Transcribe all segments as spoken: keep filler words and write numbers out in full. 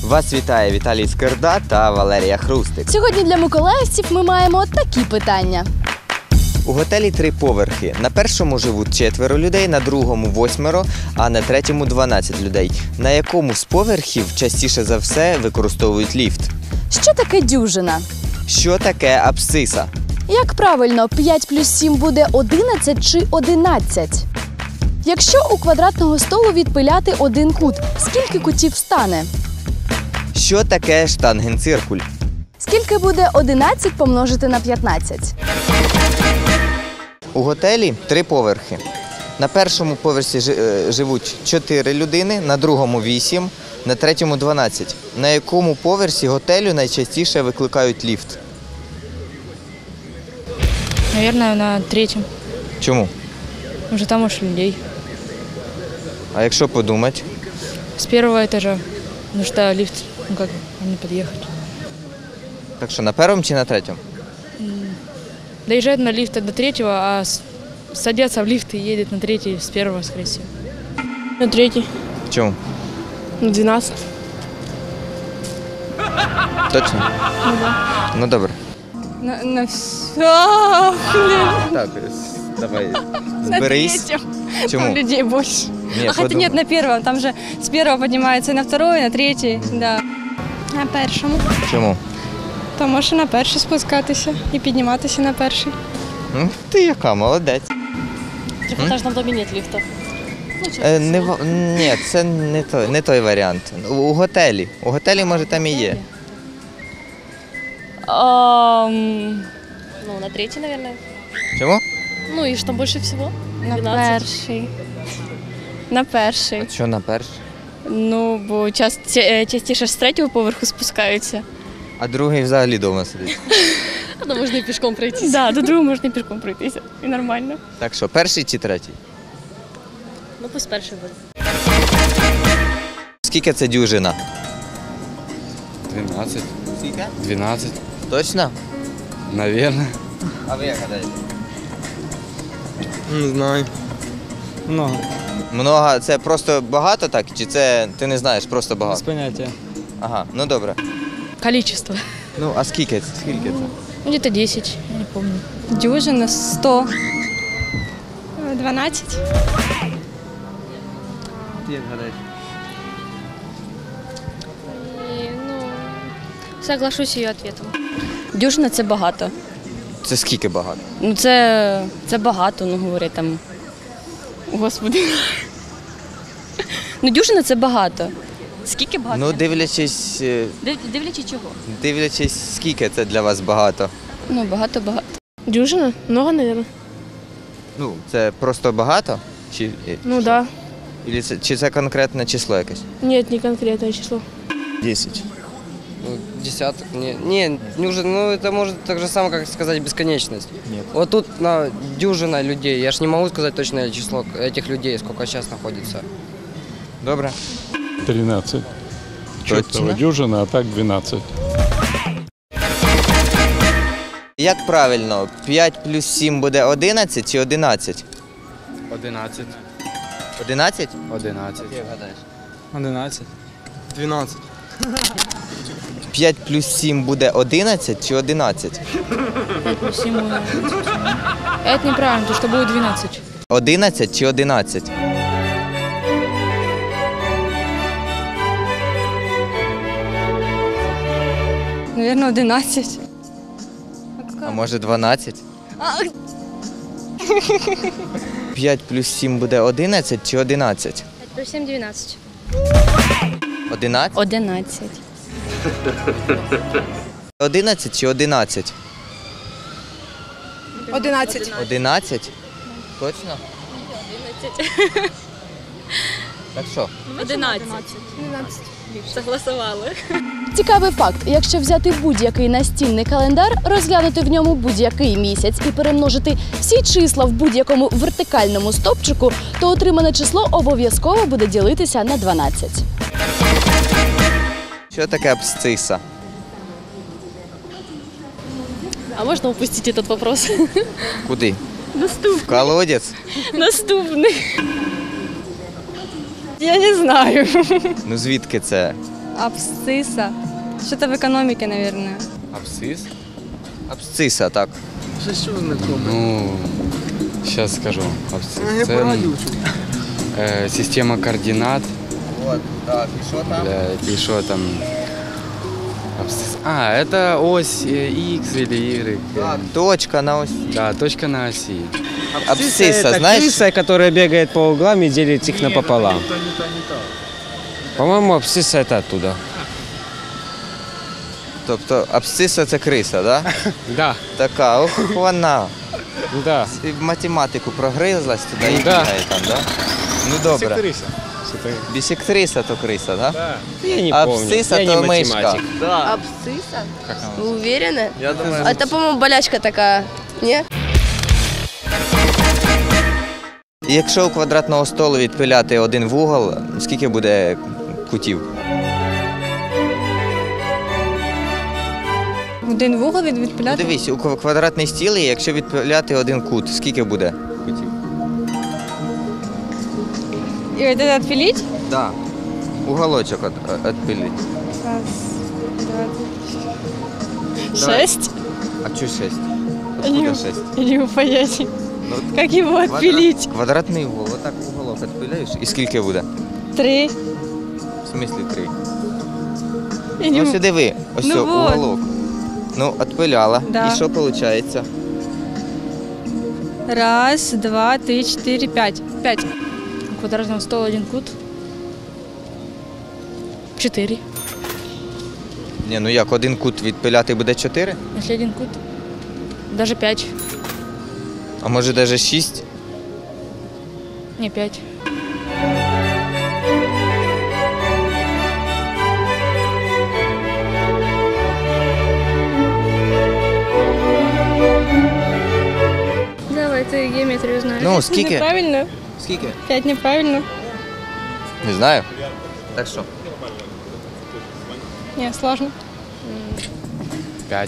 Вас вітає Віталій Скирда та Валерія Хрустик. Сьогодні для миколаївців ми маємо такі питання. У готелі три поверхи. На першому живуть четверо людей, на другому восьмеро, а на третьому дванадцять людей. На якому з поверхів частіше за все використовують ліфт? Що таке дюжина? Що таке абсциса? Як правильно, п'ять плюс сім буде одинадцять чи одинадцять? Якщо у квадратного столу відпиляти один кут, скільки кутів стане? Що таке штангенциркуль? Скільки буде одинадцять помножити на п'ятнадцять? У готелі три поверхи. На першому поверсі живуть чотири людини, на другому вісім, на третьому дванадцять. На якому поверсі готелю найчастіше викликають ліфт? Наверное, на третьем. Чому? Уже там уж людей. А якщо подумати? С первого этажа. Потому что лифт, ну как, не подъехать. Так що, на першому чи на третьому? Доезжает на лифте до третьего, а с- садятся в лифт и едет на третий с первого, скорее всего. На третий. Чому? На двенадцать. Точно? Ну, да. Ну добре. На, на все. Так, давай, На зберись. третьем. Чому? Там людей больше. Ні, а хотя подумай. нет, на первом. Там же с первого поднимается и на второй, и на третий. Да. На першому. Чому? Тому що на перший спускатися і підніматися на перший. Ну, ти яка, молодець. В трехэтажном доме нет лифта. Е, не, ва- ні, це не той, не той варіант. У готелі. У готелі, може, там і є. Ам, Ну, на третий, наверное. Чому? Ну и что больше всего? На двенадцать. перший. На перший. Що на перший? Ну, бо час, частіше з третього поверху спускаються. А другий взагалі вдома сидить. Ну, можна і пішком пройтись. Да, до другого можна пішком пройтися. І нормально. Так що, перший чи третій? Ну, пусть перший буде. Скільки це дюжина? двенадцать. Скільки? двенадцать. Точно? Наверное. А ви як гадаєте? Не знаю. Много. Много, це просто багато так? Чи це ти не знаєш, просто Без багато? поняття. Ага, ну добре. Количество. Ну, а скільки це? Скільки це? Ну, где-то десять, я не помню. Дюжина сто. дванадцять. Ти як гадаєш? Ну, соглашусь її ответом. Дюжина – це багато. Це скільки багато? Ну це, це багато, ну говорять там. Господи. Ну дюжина – це багато. Скільки багато? Ну, дивлячись, е, Див- Дивлячись чого? дивлячись, скільки це для вас багато. Ну багато-багато. Дюжина? Много, наверное. Ну, це просто багато? Чи, е, Ну да. Ілі це, чи це конкретне число якесь? Нет, не конкретное число. десять. Ну, десяток, не, не, не уже, ну это может так же самое, как сказать, бесконечность. Нет. Вот тут на дюжина людей, я ж не могу сказать точное число этих людей, сколько сейчас находится. Добре. тринадцать. Точно? Чертова дюжина, а так двенадцать. Як правильно, п'ять плюс сім буде одинадцять чи одинадцять? одиннадцать. одинадцять? одиннадцать. Як гадаєш? одинадцять. двенадцать. п'ять плюс сім буде одинадцять чи одинадцять? пять плюс семь будет. Это неправильно, потому что будет двенадцать. одинадцять чи одинадцять? Наверное, одинадцять. А може дванадцять? п'ять плюс сім буде одинадцять чи одинадцять? пять плюс семь, двенадцать. одинадцять? Одинадцять. одинадцять чи одинадцять? Одинадцять. одинадцять? Точно? Так що? одинадцять. Согласували. Цікавий факт: якщо взяти будь-який настінний календар, розглянути в ньому будь-який місяць і перемножити всі числа в будь-якому вертикальному стовпчику, то отримане число обов'язково буде ділитися на дванадцять. Що таке абсциса? А можно упустить этот вопрос? Куди? Наступний. В колодязь? Наступний. Я не знаю. Ну звідки це? Абсцисса. Что-то в экономике, наверное. Абсцисс? Абсциса, так. Ну, сейчас скажу. Абсцисс. Це, е, система координат. От, так, і що там? Блядь, и что там? Абсцисс. А, это ось э, X или Y. Так, точка на ось. Да, точка на оси. Абсциса, знаєш? Крыса, которая бегает по углам и делит их напополам. По-моему, абсцисса это оттуда. Тобто абсциса це криса, так? Да? Да, Така, ох, вона. да. І в математику прогризлась туди і Да. бігає там, так? Да? Ну добре. Бісектриса то криса, так? Да? Я не Абсцисса помню, я то не мишка. математик. Абсцисса? Вы уверены? Я думаю, Это, по-моему, болячка такая. Не? І якщо у квадратного столу відпиляти один вугол, скільки буде кутів? Один вугол від Ну, відпиляти. дивись, у кв- квадратний стіл, і якщо відпиляти один кут, скільки буде кутів? І это відпилить? Так. Уголочок от, відпилити. Раз, два, Давай. шесть. А чого шесть? Я не- Откуда шесть? Я не могу понять. Ну, Как его квадрат- отпилить? Квадратний угол, отак уголок відпиляєш, і скільки буде? Три. В смислі три? Я не Ну, м- сюди диви, ось Ну цього, вот. уголок. Ну, відпиляла. Да. І що виходить? Раз, два, три, четыре, пять. Пять. У квадратного стола один кут. Четыре. Ні, ну як, один кут відпиляти буде чотири? Если один кут. Даже пять. А може навіть шість? Не, пять. Давай, ты геометрию знаешь. Ну, скільки? Неправильно. Скільки? Пять неправильно. Не знаю. Так що? Не, сложно. Пять.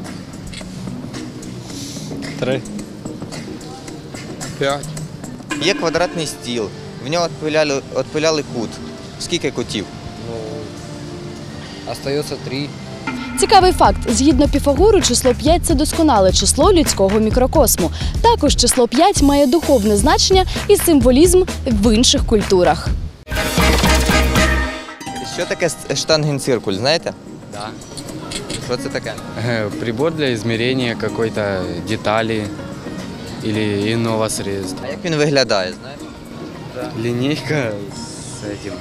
Три. П'ять. Є квадратний стіл, в нього відпиляли, відпиляли кут. Скільки кутів? Остается три. Цікавий факт: згідно Піфагору, число п'ять – це досконале число людського мікрокосму. Також число п'ять має духовне значення і символізм в інших культурах. Що таке с- штангенциркуль, знаєте? Да. Що це таке? Э, Прибор для измерения какой-то детали или иного средства. А як він виглядає, знаєш? Линейка с этим.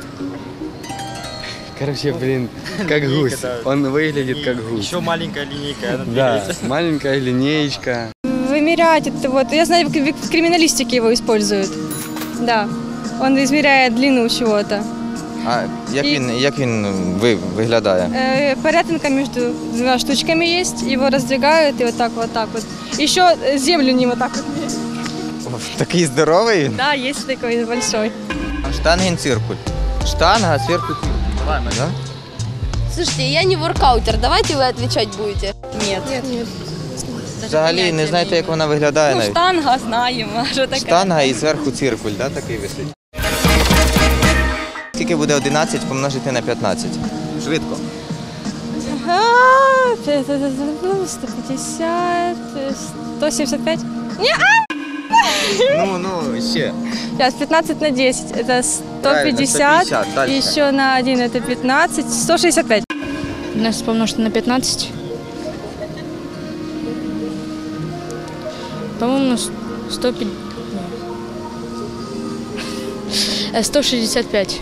Короче, блин, как гусь. Он выглядит как гусь. Еще маленькая линейка. Да, маленькая линеечка. Вымерять это вот. Я знаю, в в криминалистике его используют. Да. Он измеряет длину чего-то. А як І- він, як він ви, виглядає? Э, Перетинка между двумя штучками есть. Его раздвигают и вот так вот так вот. Еще э, землю не вот так вот. Такий здоровий він? Да, есть такой большой. А штангенциркуль. Штанга, а зверху циркуль. Да? Слушайте, я не воркаутер, давайте вы отвечать будете. Нет. Нет. Взагалі не знаєте, як вона виглядає Ну, навіть? штанга знаємо. Що таке? Штанга і зверху циркуль, да, такий висить. Скільки буде одинадцять помножити на п'ятнадцять? Швидко. А, сто пятьдесят, сто семьдесят пять. Ну, ну, ще. Сейчас пятнадцать на десять. Это сто Правильно, пятьдесят. сто пятьдесят, дальше. Еще на один это пятнадцать. сто шестьдесят пять. Нас помножить на пятнадцать. По-моему, сто пятьдесят. сто шестьдесят пять.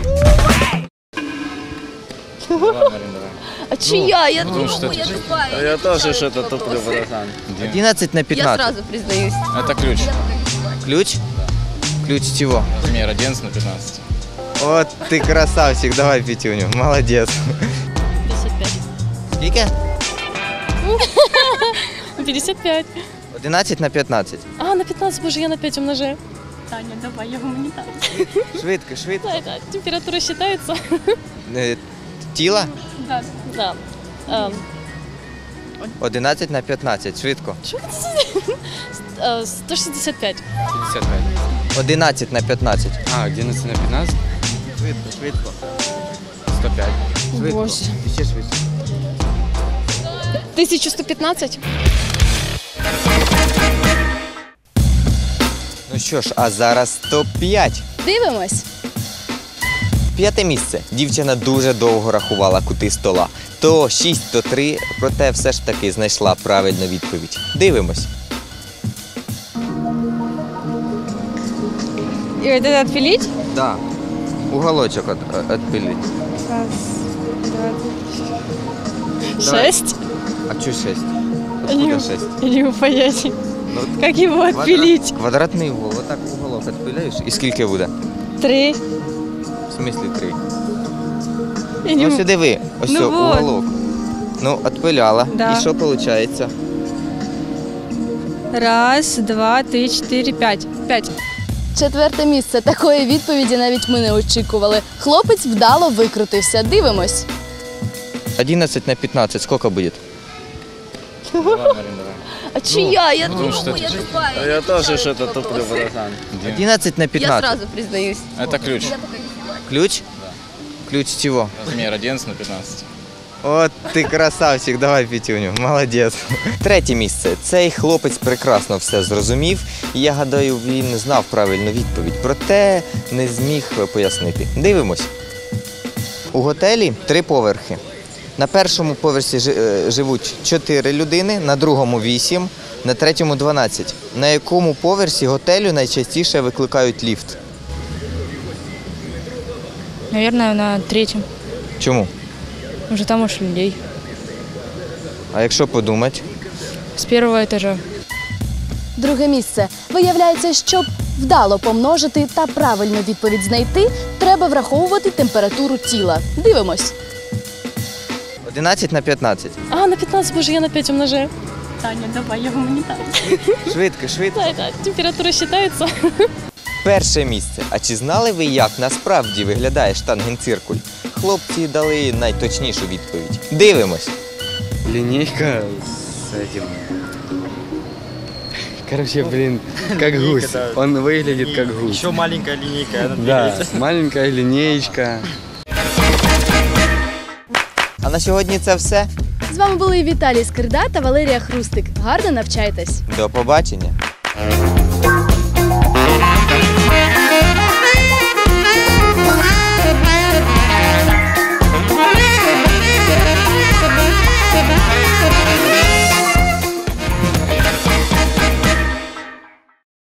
А чья? Я думаю, я тупая. Я тоже что-то туплю, братан. одинадцять на Я пятнадцать. сразу признаюсь. Это ключ. Ключ? Ключ чего? Пример одиннадцать на пятнадцать. От ти красавчик, давай п'ятюню, молодець. пятьдесят пять. Скільки? пятьдесят пять. одинадцять на п'ятнадцять. А, на пятнадцать, боже, я на пять умножаю. Таня, давай, я гуманитар. Швидко, швидко. Это температура считается? Е, Тіла? Да. Да. одинадцять на п'ятнадцять, швидко. сто шестьдесят пять. пятьдесят пять. одинадцять на п'ятнадцять. А, одиннадцать на пятнадцать? Швидко, швидко. сто пять. Швидко. Боже. Ще швидше. тисяча сто п'ятнадцять? Ну що ж, а зараз топ п'ять. Дивимось. П'яте місце. Дівчина дуже довго рахувала кути стола. То шість, то три, проте все ж таки знайшла правильну відповідь. Дивимось. И вот это отпилить? Да. Уголочок от, отпилить. Раз, два, Давай. шесть? А чё шесть? Откуда шесть? Не понятия. Ну, Как его квадрат- отпилить? Квадратний угол. Отак уголок відпиляєш. І скільки буде? Три. В смислі три? Я не Ну м- сюди ви. Ось Ну цього вот. уголок. Ну, відпиляла. Да. І що виходить? Раз, два, три, четыре, пять. Пять. Четверте місце. Такої відповіді навіть ми не очікували. Хлопець вдало викрутився. Дивимось. одинадцять на пятнадцать сколько будет? А чия? Я Ну, думаю, что я ты? тупая. Я тоже что-то туплю, братан. одиннадцать на пятнадцать. признаюсь. Это ключ. Ключ? Ключ чего? Размер одиннадцать на пятнадцать. От ти красавчик, давай п'ятюню, молодець. Третє місце. Цей хлопець прекрасно все зрозумів, і я гадаю, він знав правильну відповідь, проте не зміг пояснити. Дивимось. У готелі три поверхи. На першому поверсі жи- е, живуть чотири людини, на другому вісім, на третьому дванадцять. На якому поверсі готелю найчастіше викликають ліфт? Наверное, на третьем. Чому? Уже там уж людей. А якщо подумати? С первого этажа. Друге місце. Виявляється, щоб вдало помножити та правильну відповідь знайти, треба враховувати температуру тіла. Дивимось. одинадцять на п'ятнадцять. А, на пятнадцать, боже, я на пять умножаю. Таня, давай, я гуманітарій. Швидко, швидко. Да, температура считается. Перше місце. А чи знали ви, як насправді виглядає штангенциркуль? Хлопці дали найточнішу відповідь. Дивимось. Линейка с этим. Короче, блин, как гусь. Он выглядит как гусь. Еще маленькая линейка. Да, маленькая линеечка. А на сьогодні це все. З вами були Віталій Скирда та Валерія Хрустик. Гарно навчайтесь! До побачення.